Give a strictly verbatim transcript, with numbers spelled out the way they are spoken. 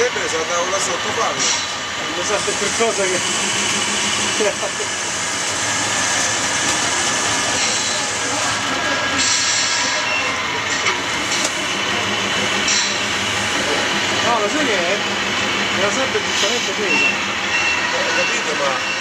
sempre se andavo là sotto Flavio. Non so se per cosa che... No, lo sai che è? Era sempre giustamente presa. Ho capito, ma